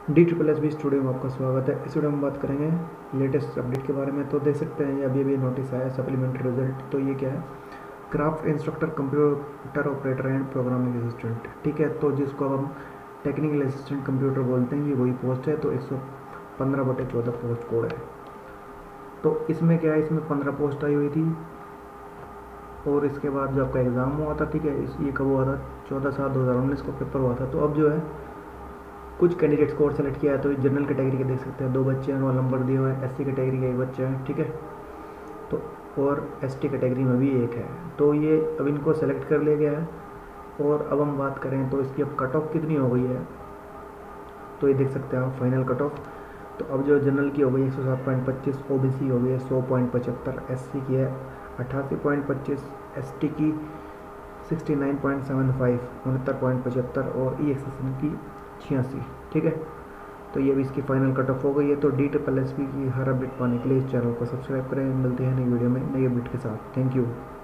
D triple S B studio में आपका स्वागत है। इस वीडियो में बात करेंगे लेटेस्ट अपडेट के बारे में। तो देख सकते हैं ये अभी अभी नोटिस आया सप्लीमेंट्री रिजल्ट। तो ये क्या है, craft instructor computer operator and programming assistant, ठीक है। तो जिसको अब हम टेक्निकल असिस्टेंट कंप्यूटर बोलते हैं, ये वही पोस्ट है। तो 115/14 पोस्ट कोड है। तो इसमें क्या है, इसमें 15 पोस्ट आई हुई थी और इसके बाद जो आपका एग्ज़ाम हुआ था, ठीक है, ये कब हुआ था, 14/7/2019 को पेपर हुआ था। तो अब जो है कुछ कैंडिडेट्स को और सेलेक्ट किया है। तो जनरल कैटेगरी के देख सकते हैं 2 बच्चे हैं, रोल नंबर दिए हुए हैं। एससी कैटेगरी का 1 बच्चा है, ठीक है। तो और एसटी कैटेगरी में भी 1 है। तो ये अब इनको सेलेक्ट कर लिया गया है। और अब हम बात करें तो इसकी अब कट ऑफ कितनी हो गई है, तो ये देख सकते हैं आप फाइनल कट ऑफ। तो अब जो जनरल की हो गई 107.25, ओबीसी हो गई है 100.75, एससी की है 88.25, एसटी की 69.75 69.75 और ई एक्सेशन की 86, ठीक है। तो ये भी इसकी फाइनल कट ऑफ हो गई है। तो डी ट्रिपल एस पी की हर अपडेट पाने के लिए इस चैनल को सब्सक्राइब करें। मिलते हैं नई वीडियो में नई अपडेट के साथ। Thank you.